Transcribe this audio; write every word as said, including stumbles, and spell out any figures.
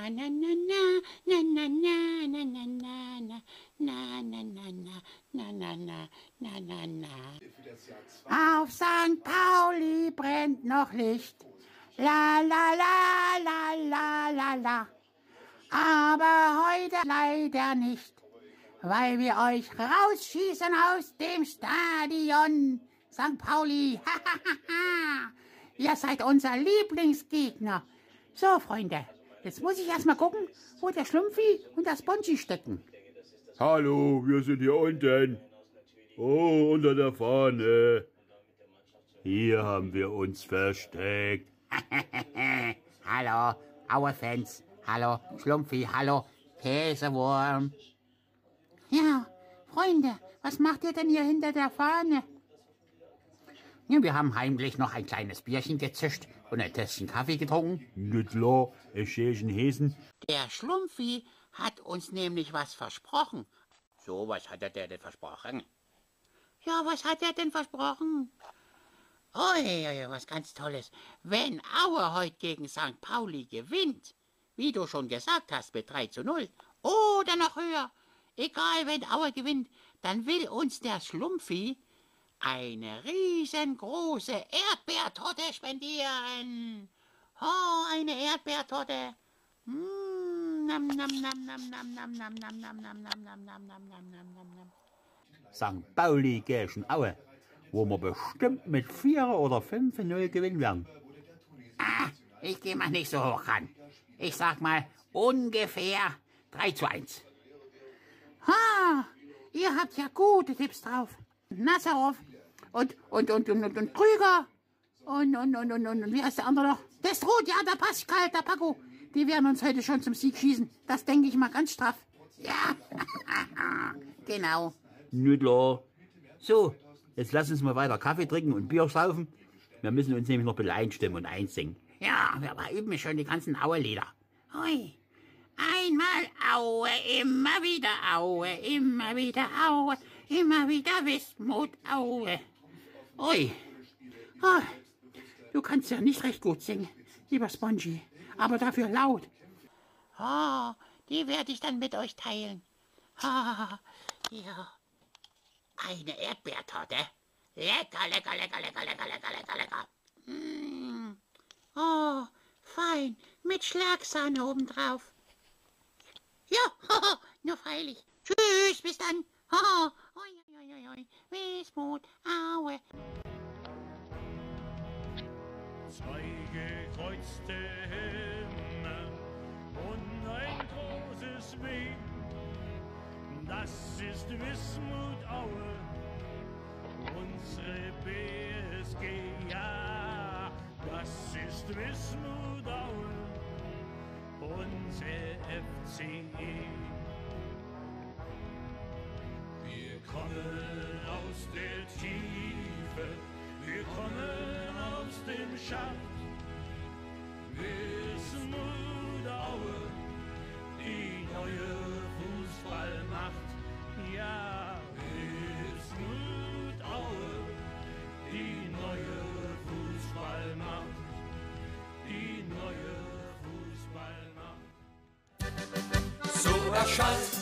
na na na na na na na na na na na na na na na na na na na. Auf Sankt Pauli brennt noch Licht. La la la la la la la. Aber heute leider nicht, weil wir euch rausschießen aus dem Stadion. Sankt Pauli, ha ha ha ha. Ihr seid unser Lieblingsgegner. So, Freunde, jetzt muss ich erst mal gucken, wo der Schlumpfi und das Bonchi stecken. Hallo, wir sind hier unten. Oh, unter der Fahne. Hier haben wir uns versteckt. Hallo, Aue-Fans. Hallo, Schlumpfi. Hallo, Käsewurm. Ja, Freunde, was macht ihr denn hier hinter der Fahne? Ja, wir haben heimlich noch ein kleines Bierchen gezischt und ein Tässchen Kaffee getrunken. Nicht klar, ein Schälchen Häsen. Der Schlumpfi hat uns nämlich was versprochen. So, was hat er denn versprochen? Ja, was hat er denn versprochen? Oh, ja, was ganz Tolles. Wenn Aue heute gegen Sankt Pauli gewinnt, wie du schon gesagt hast, mit drei zu null, oder noch höher, egal, wenn Aue gewinnt, dann will uns der Schlumpfi eine riesengroße Erdbeertorte spendieren. Oh, eine Erdbeertorte. Mm, nam, nam, nam, nam, nam, nam, nam, nam, nam, nam, nam, nam, nam, nam, nam, nam, nam. Sankt Pauli gegen Aue, wo wir bestimmt mit vier oder fünf null gewinnen werden. Ah, ich gehe mal nicht so hoch ran. Ich sag mal ungefähr drei zu eins. Ha, ihr habt ja gute Tipps drauf. Nazarov und, und, und, und, und, und Krüger und, und, und, und, und, und, wie heißt der andere noch? Destrot, ja, der Pascal, der Paco. Die werden uns heute schon zum Sieg schießen. Das denke ich mal ganz straff. Ja, genau. Nicht klar. So, jetzt lass uns mal weiter Kaffee trinken und Bier saufen. Wir müssen uns nämlich noch ein bisschen einstimmen und einsingen. Ja, wir üben schon die ganzen Aue-Lieder. Hui. Einmal Aue, immer wieder Aue, immer wieder Aue, immer wieder Wismut Aue. Ui. Oh, du kannst ja nicht recht gut singen, lieber Spongy, aber dafür laut. Oh, die werde ich dann mit euch teilen. Oh, ja. Eine Erdbeertorte. Lecker, lecker, lecker, lecker, lecker, lecker, lecker, lecker. Mm. Oh, fein, mit Schlagsahne obendrauf. Ja, hoho, nur freilich. Tschüss, bis dann. Hoho, oi, oi, oi, oi, Wismut, Aue. Zwei gekreuzte Himmel und ein großes W. Das ist Wismut Aue, unsere B S G, ja. Das ist Wismut Aue, unser F C E. Wir kommen aus der Tiefe, wir kommen aus dem Schacht. Wismut Aue, die neue Fußballmacht. Ja, Wismut Aue, die neue Fußballmacht. Die neue Fußballmacht. So erschallt